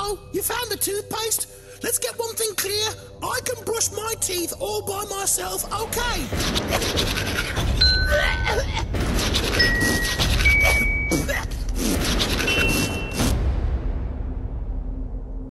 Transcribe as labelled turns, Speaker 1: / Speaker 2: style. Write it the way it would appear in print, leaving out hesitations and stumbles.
Speaker 1: So, you found the toothpaste? Let's get one thing clear. I can brush my teeth all by myself, okay?